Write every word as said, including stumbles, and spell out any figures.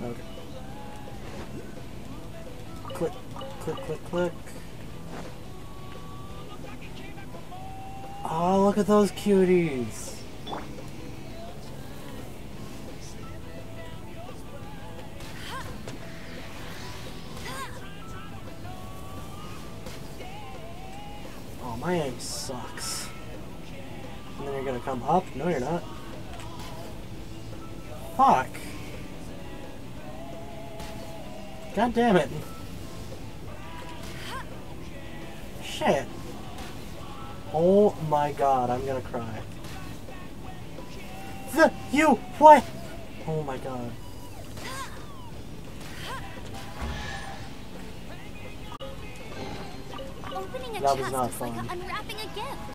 Okay. Click, click, click, click. Oh, look at those cuties! Oh, my aim sucks. And then you're gonna come up? No, you're not. Fuck! God damn it! Shit! Oh my god, I'm gonna cry. The you what? Oh my god. Opening a That was chest not is like fun. unwrapping a gift.